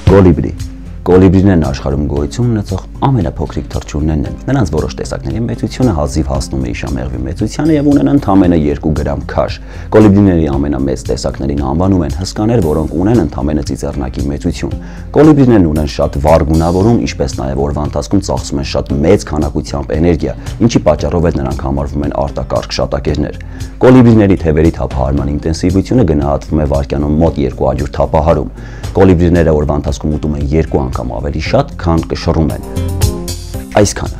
Կոլիբրի։ Կոլիբրիներն աշխարհում գոյություն ունեցող ամենափոքրիկ թռչուններն են։ Նրանց որոշ տեսակների մեծությունը հազիվ հասնում է իշամեղվի մեծությանը եւ ունեն ընդամենը 2 գրամ քաշ։ Կոլիբրիների ամենամեծ տեսակներին անվանում են հսկաներ, որոնք ունեն ընդամենը ծիծեռնակի մեծություն։ Կոլիբրիներն ունեն շատ վառ գունավորում, ինչպես նաեւ օրվա ընթացքում ծախսում են շատ մեծ քանակությամբ էներգիա, ինչի պատճառով էլ նրանք համարվում են արտակարգ շատակերներ։ Կոլիբրիների թևերի թափահարման ինտենսիվությունը գնահատվում է վայրկյանում մոտ 200 թափահարում։ Կոլիբրիները օրվա ընթացքում ուտում են 2 անգամ ավելի շատ, քան կշռում են։ Այսքանը։